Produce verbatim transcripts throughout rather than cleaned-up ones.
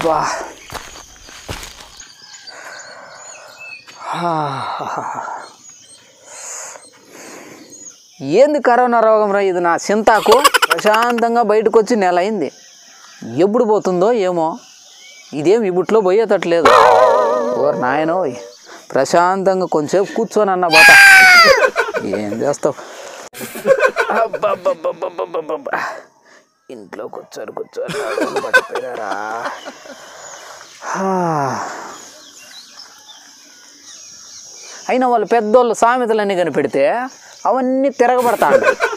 అబ్బా ఏంది కరోనా రోగం రా ఇది? నా చింతాకు ప్రశాంతంగా బయటకు వచ్చి నెల అయింది. ఎప్పుడు పోతుందో ఏమో, ఇదేం ఇబుట్లో పోయేటట్లేదు. ఓర్ నాయనో, ప్రశాంతంగా కొంచెంసేపు కూర్చొని అన్న బాట. ఏం చేస్తావు? అబ్బబ్బబ్బబ్బబ్బబ్బబ్బా, ఇంట్లో కూర్చొని కూర్చొని పట్టిపోయారా? అయినా వాళ్ళు పెద్దోళ్ళు సామెతలన్నీ కనిపెడితే అవన్నీ తిరగబడతాడు.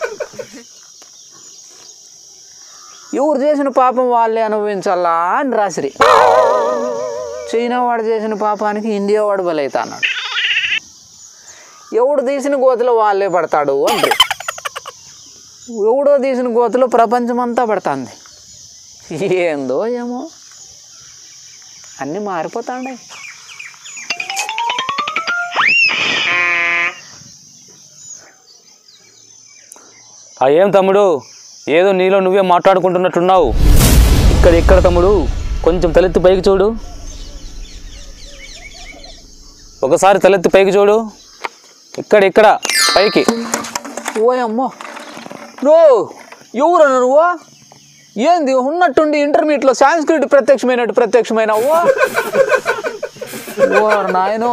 ఎవరు చేసిన పాపం వాళ్ళే అనుభవించాలా అని రాసిరి. చైనా వాడు చేసిన పాపానికి ఇండియా వాడు బలైతా అన్నాడు. ఎవడు తీసిన గోతులో వాళ్ళే పడతాడు అంటే, ఎవడో తీసిన గోతులో ప్రపంచమంతా పడుతుంది. ఏందో ఏమో అన్నీ మారిపోతాండే. ఏం తమ్ముడు, ఏదో నీలో నువ్వే మాట్లాడుకుంటున్నట్టున్నావు. ఇక్కడ ఇక్కడ తమ్ముడు, కొంచెం తలెత్తి పైకి చూడు. ఒకసారి తలెత్తి పైకి చూడు. ఇక్కడ ఇక్కడ పైకి. ఓయమ్మో, నో ఎవరన్నా నువ్వు? ఏంది ఉన్నట్టుండి ఇంటర్మీడియట్లో సాంస్క్రిట్ ప్రత్యక్షమైనట్టు ప్రత్యక్షమైనవు? ఓ నాయనో,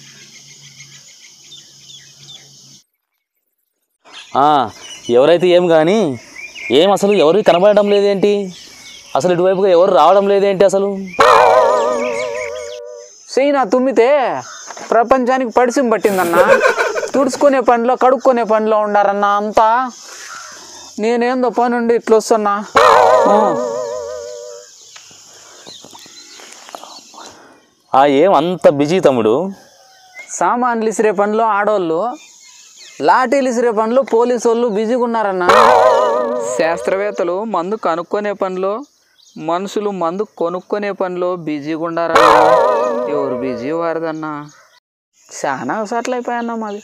ఎవరైతే ఏం కానీ ఏం అసలు ఎవరు కనబడడం లేదేంటి? అసలు ఇటువైపుగా ఎవరు రావడం లేదేంటి? అసలు చైనా తుమ్మితే ప్రపంచానికి పడిసిం పట్టిందన్న. తుడుచుకునే పనిలో కడుక్కునే పనిలో ఉండారన్న అంతా. నేనేందో పని ఉండి ఇట్లా వస్తున్నా. ఏం అంత బిజీ తమ్ముడు? సామాన్లు ఇసిరే పనిలో ఆడోళ్ళు, లాఠీలు ఇసిరే పనిలో పోలీసు వాళ్ళు బిజీగా ఉన్నారన్న. శాస్త్రవేత్తలు మందు కనుక్కునే పనిలో, మనుషులు మందు కొనుక్కునే పనిలో బిజీగా ఉండారన్న. ఎవరు బిజీ వారిదన్నా. చాలా అవసరాలు అయిపోయాయన్నా మాది.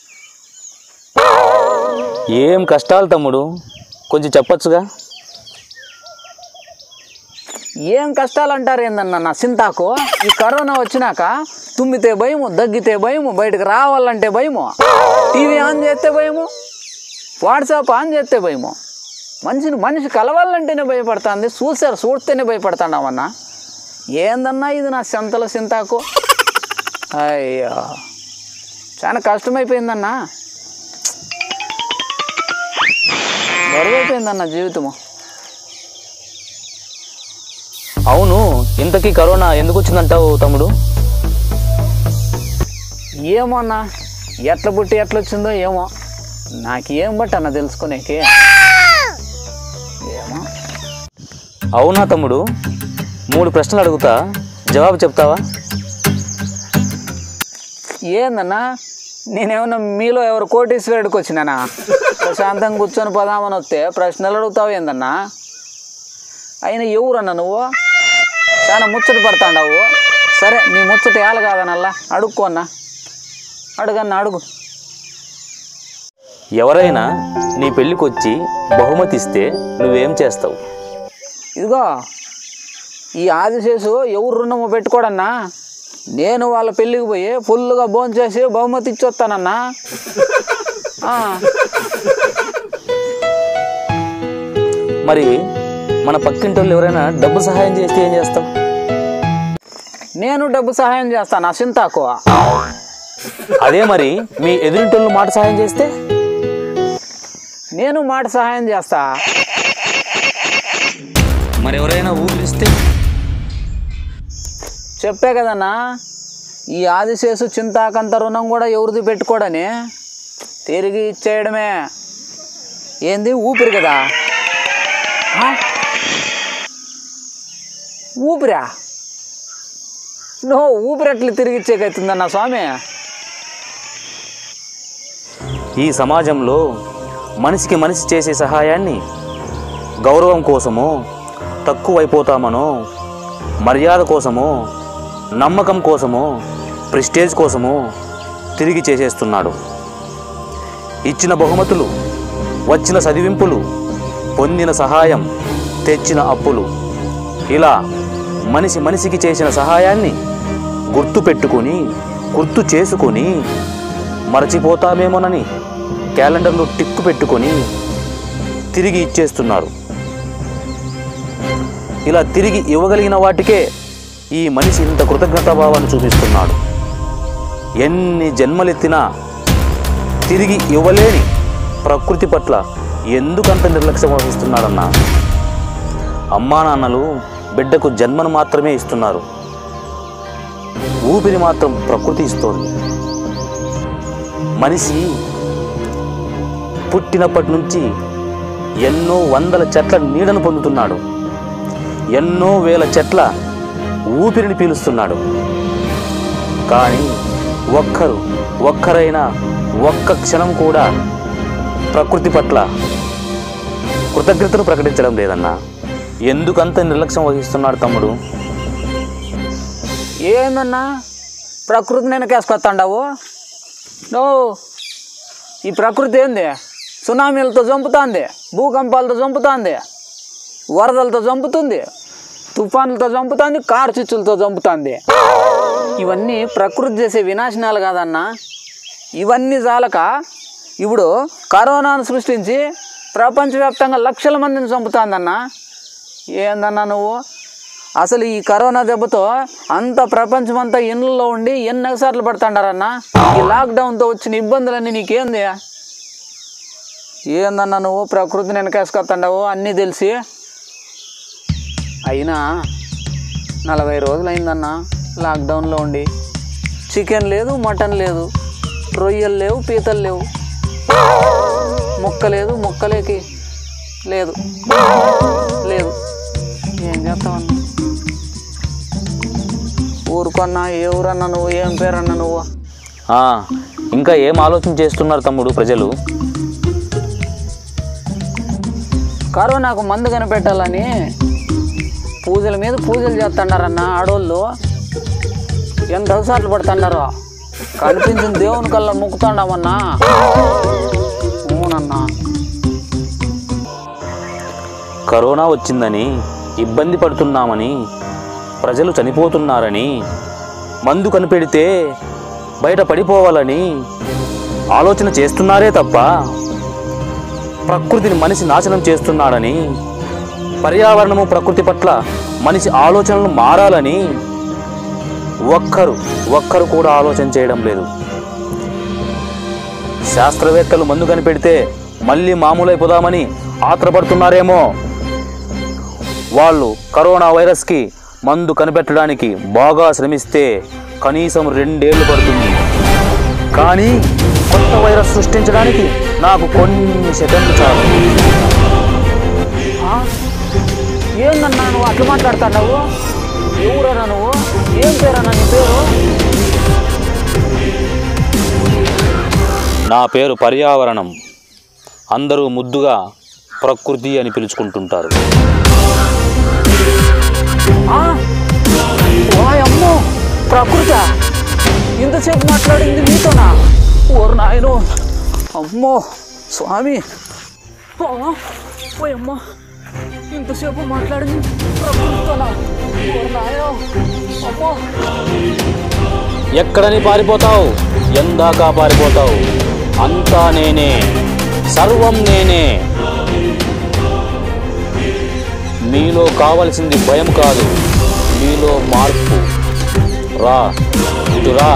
ఏం కష్టాలు తమ్ముడు, కొంచెం చెప్పచ్చుగా? ఏం కష్టాలు అంటారు ఏందన్నా నా చింతాకు? ఈ కరోనా వచ్చినాక తుమ్మితే భయము, దగ్గితే భయము, బయటకు రావాలంటే భయము, టీవీ ఆన్ చేస్తే భయము, వాట్సాప్ ఆన్ చేస్తే భయము, మనిషిని మనిషి కలవాలంటేనే భయపడుతుంది, చూసారు చూస్తేనే భయపడుతున్నామన్నా. ఏందన్నా ఇది నా చింతల చింతాకు? అయ్యో చాలా కష్టమైపోయిందన్నా, బరువైపోయిందన్న జీవితము. అవును, ఇంతకీ కరోనా ఎందుకు వచ్చిందంటావు తమ్ముడు? ఏమో అన్నా, ఎట్ల పుట్టి ఎట్లా వచ్చిందో ఏమో, నాకేం బట్టి అన్న తెలుసుకునేకి. ఏమో. అవునా తమ్ముడు, మూడు ప్రశ్నలు అడుగుతా, జవాబు చెప్తావా? ఏందన్నా, నేనేమన్నా మీలో ఎవరు కోటీశ్వరుడికి వచ్చినానా? ప్రశాంతంగా కూర్చొని పోదామని వస్తే ప్రశ్నలు అడుగుతావు ఏందన్నా? అయినా ఎవరన్నా నువ్వు? చాలా ముచ్చట పడతాండావు. సరే నీ ముచ్చట ఏళ్ళ కాదనల్లా, అడుక్కో అన్నా, అడుగన్నా అడుగు. ఎవరైనా నీ పెళ్ళికి వచ్చి బహుమతి ఇస్తే నువ్వేం చేస్తావు? ఇదిగో ఈ ఆదిశేషు ఎవరు రుణము పెట్టుకోడన్నా, నేను వాళ్ళ పెళ్ళికి పోయి ఫుల్గా భోంచేసి బహుమతి ఇచ్చొస్తానన్నా. మరి మన పక్కింటి వాళ్ళు ఎవరైనా డబ్బు సహాయం చేస్తే ఏం చేస్తావు? నేను డబ్బు సహాయం చేస్తాను చింతాకు. అదే మరి మీ ఎదురింటి వాళ్ళు మాట సహాయం చేస్తే? నేను మాట సహాయం చేస్తా. మరి ఎవరైనా ఊపిరిస్తే? చెప్పే కదన్నా, ఈ ఆదిశేషు చింతాకంత రుణం కూడా ఎవరిది పెట్టుకోడని తిరిగి ఇచ్చేయడమే. ఏంది ఊపిరి కదా? ఊపిరా? నో, ఊపిరి ఎట్లా తిరిగి ఇచ్చేకైతుందన్నా స్వామి? ఈ సమాజంలో మనిషికి మనిషి చేసే సహాయాన్ని గౌరవం కోసమో, తక్కువైపోతామనో, మర్యాద కోసమో, నమ్మకం కోసమో, ప్రెస్టేజ్ కోసమో తిరిగి చేసేస్తున్నాడు. ఇచ్చిన బహుమతులు, వచ్చిన చదివింపులు, పొందిన సహాయం, తెచ్చిన అప్పులు, ఇలా మనిషి మనిషికి చేసిన సహాయాన్ని గుర్తు పెట్టుకొని గుర్తు చేసుకొని మరచిపోతామేమోనని క్యాలెండర్లో టిక్కు పెట్టుకొని తిరిగి ఇచ్చేస్తున్నారు. ఇలా తిరిగి ఇవ్వగలిగిన వాటికే ఈ మనిషి ఇంత కృతజ్ఞతాభావాన్ని చూపిస్తున్నాడు. ఎన్ని జన్మలెత్తినా తిరిగి ఇవ్వలేని ప్రకృతి పట్ల ఎందుకంత నిర్లక్ష్యం వహిస్తున్నాడన్నా? అమ్మా నాన్నలు బిడ్డకు జన్మను మాత్రమే ఇస్తున్నారు, ఊపిరి మాత్రం ప్రకృతి ఇస్తోంది. మనిషి పుట్టినప్పటి నుంచి ఎన్నో వందల చెట్ల నీడను పొందుతున్నాడు, ఎన్నో వేల చెట్ల ఊపిరిని పీలుస్తున్నాడు. కానీ ఒక్కరు ఒక్కరైనా ఒక్క క్షణం కూడా ప్రకృతి పట్ల కృతజ్ఞతను ప్రకటించడం లేదన్నా. ఎందుకంత నిర్లక్ష్యం వహిస్తున్నాడు తమ్ముడు? ఏందన్నా ప్రకృతి వెనకేసుకొస్తాండావు నువ్వు? ఈ ప్రకృతి ఏంది? సునామీలతో చంపుతుంది, భూకంపాలతో చంపుతుంది, వరదలతో చంపుతుంది, తుఫానులతో చంపుతుంది, కారు చిచ్చులతో చంపుతుంది. ఇవన్నీ ప్రకృతి చేసే వినాశనాలు కాదన్నా. ఇవన్నీ చాలక ఇప్పుడు కరోనాను సృష్టించి ప్రపంచవ్యాప్తంగా లక్షల మందిని చంపుతుందన్నా. ఏందన్నా నువ్వు? అసలు ఈ కరోనా దెబ్బతో అంత ప్రపంచమంతా ఇళ్ళల్లో ఉండి ఎన్ని సార్లు పడుతుండారన్నా. ఈ లాక్డౌన్తో వచ్చిన ఇబ్బందులన్నీ నీకేంది? ఏందన్నా నువ్వు ప్రకృతిని వెనకేసుకొస్తాండావు అన్నీ తెలిసి? అయినా నలభై రోజులు అయిందన్నా లాక్డౌన్లో ఉండి. చికెన్ లేదు, మటన్ లేదు, రొయ్యలు లేవు, పీతలు లేవు, ముక్క లేదు, ముక్కలేకి లేదు లేదు ఏం చేస్తావన్నా? ఊరుకన్నా ఏ ఊరన్నా నువ్వు? ఏం పేరన్నా నువ్వు? ఇంకా ఏం ఆలోచన చేస్తున్నారు తమ్ముడు ప్రజలు? కరోనాకు మందు కనిపెట్టాలని పూజల మీద పూజలు చేస్తున్నారన్న ఆడోళ్ళు. ఎంత అవసరాలు పడుతున్నారో కనిపించిన దేవుని కల్లా మొక్కుతాండామన్నా. అవునన్నా. కరోనా వచ్చిందని ఇబ్బంది పడుతున్నామని, ప్రజలు చనిపోతున్నారని, మందు కనిపెడితే బయట పడిపోవాలని ఆలోచన చేస్తున్నారే తప్ప ప్రకృతిని మనిషి నాశనం చేస్తున్నాడని, పర్యావరణము ప్రకృతి పట్ల మనిషి ఆలోచనలు మారాలని ఒక్కరు ఒక్కరు కూడా ఆలోచన చేయడం లేదు. శాస్త్రవేత్తలు మందు కనిపెడితే మళ్ళీ మామూలైపోదామని ఆత్రపడుతున్నారేమో. వాళ్ళు కరోనా వైరస్కి మందు కనిపెట్టడానికి బాగా శ్రమిస్తే కనీసం రెండేళ్లు పడుతుంది. కానీ కొత్త వైరస్ సృష్టించడానికి నాకు కొన్ని సెకండ్లు చాలు. ఏందన్నా నువ్వు అట్లా మాట్లాడుతున్నావు? ఎవరన్నా నువ్వు? ఏం పేరన్నా నీ పేరు? నా పేరు పర్యావరణం. అందరూ ముద్దుగా ప్రకృతి అని పిలుచుకుంటుంటారు. అమ్మో ప్రకృతి ఇంతసేపు మాట్లాడింది మీతోనా? ఓరు నాయను, అమ్మో స్వామి, ఓ అమ్మో ఇంతసేపు మాట్లాడింది ప్రకృతితోనా? ఓరు నాయనో, అమ్మో. ఎక్కడని పారిపోతావు? ఎందాకా పారిపోతావు? అంతా నేనే, సర్వం నేనే. మీలో కావలసింది భయం కాదు, మీలో మార్పు. రా ఇటు రా.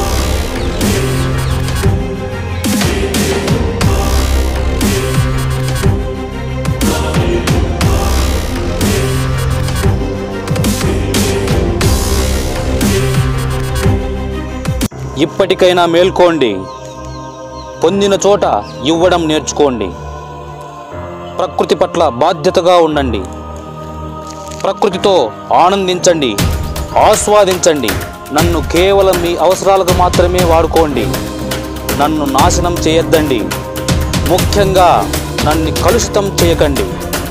ఇప్పటికైనా మేల్కోండి. పొందిన చోట ఇవ్వడం నేర్చుకోండి. ప్రకృతి పట్ల బాధ్యతగా ఉండండి. ప్రకృతితో ఆనందించండి, ఆస్వాదించండి. నన్ను కేవలం మీ అవసరాలకు మాత్రమే వాడుకోండి. నన్ను నాశనం చేయొద్దండి. ముఖ్యంగా నన్ను కలుషితం చేయకండి.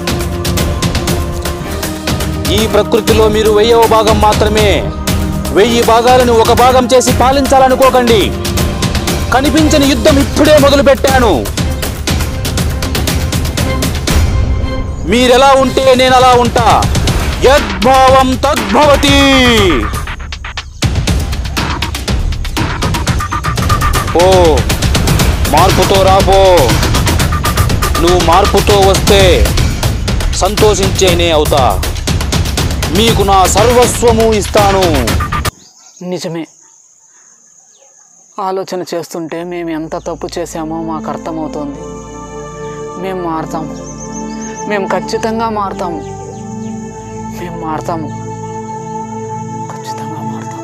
ఈ ప్రకృతిలో మీరు వెయ్యవ భాగం మాత్రమే. వెయ్యి భాగాలను ఒక భాగం చేసి పాలించాలనుకోకండి. కనిపించని యుద్ధం ఇప్పుడే మొదలుపెట్టాను. మీరెలా ఉంటే నేను అలా ఉంటా. యద్భావం తద్భవతి. ఓ మార్పుతో రాపో. నువ్వు మార్పుతో వస్తే సంతోషించేనే అవుతా. మీకు నా సర్వస్వము ఇస్తాను. నిజమే. ఆలోచన చేస్తుంటే మేము ఎంత తప్పు చేశామో మాకు అర్థమవుతుంది. మేము మారుతాము. మేము ఖచ్చితంగా మారుతాము. మేము మారుతాము. ఖచ్చితంగా మారుతాము.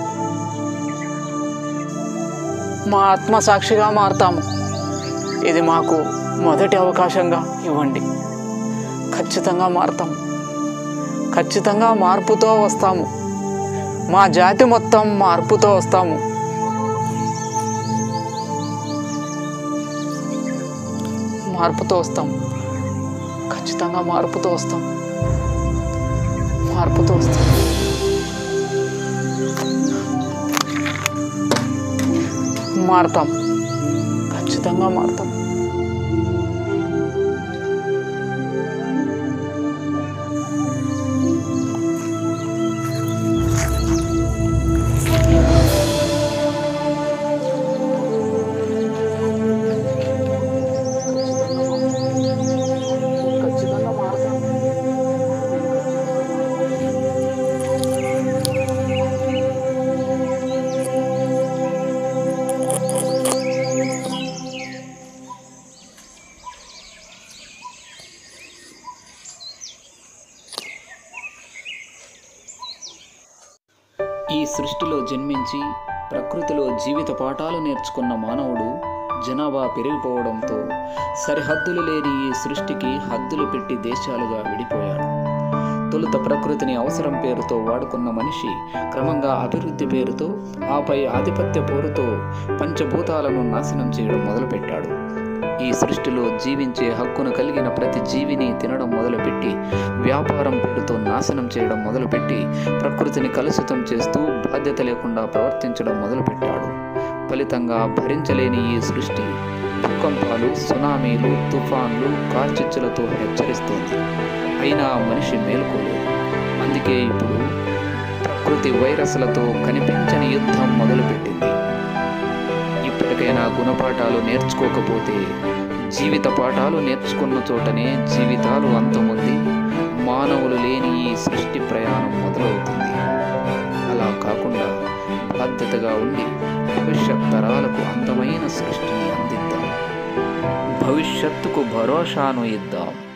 మా ఆత్మసాక్షిగా మారుతాము. ఇది మాకు మొదటి అవకాశంగా ఇవ్వండి. ఖచ్చితంగా మారుతాము. ఖచ్చితంగా మార్పుతో వస్తాము. మా జాతి మొత్తం మార్పుతో వస్తాము. మార్పుతో వస్తాం. ఖచ్చితంగా మార్పుతో వస్తాం. మార్పుతో వస్తాం. మారుతాం. ఖచ్చితంగా మారుతాం. ఈ సృష్టిలో జన్మించి ప్రకృతిలో జీవిత పాఠాలు నేర్చుకున్న మానవుడు జనాభా పెరిగిపోవడంతో సరిహద్దులు లేని ఈ సృష్టికి హద్దులు పెట్టి దేశాలుగా విడిపోయాడు. తొలుత ప్రకృతిని అవసరం పేరుతో వాడుకున్న మనిషి క్రమంగా అభివృద్ధి పేరుతో, ఆపై ఆధిపత్య పోరుతో పంచభూతాలను నాశనం చేయడం మొదలుపెట్టాడు. ఈ సృష్టిలో జీవించే హక్కును కలిగిన ప్రతి జీవిని తినడం మొదలుపెట్టి, వ్యాపారం పేరుతో నాశనం చేయడం మొదలుపెట్టి, ప్రకృతిని కలుషితం చేస్తూ బాధ్యత లేకుండా ప్రవర్తించడం మొదలుపెట్టాడు. ఫలితంగా భరించలేని ఈ సృష్టి భూకంపాలు, సునామీలు, తుఫాన్లు, కార్చిచ్చులతో హెచ్చరిస్తోంది. అయినా మనిషి మేల్కోలేదు. అందుకే ఇప్పుడు ప్రకృతి వైరస్లతో కనిపించని యుద్ధం మొదలుపెట్టింది. ఇప్పటికైనా గుణపాఠాలు నేర్చుకోకపోతే జీవిత పాఠాలు నేర్చుకున్న చోటనే జీవితాలు అంతముంది మానవులు లేని ఈ సృష్టి ప్రయాణం మొదలవుతుంది. అలా కాకుండా బాధ్యతగా ఉండి భవిష్యత్ తరాలకు అందమైన సృష్టిని అందిద్దాం. భవిష్యత్తుకు భరోసాను ఇద్దాం.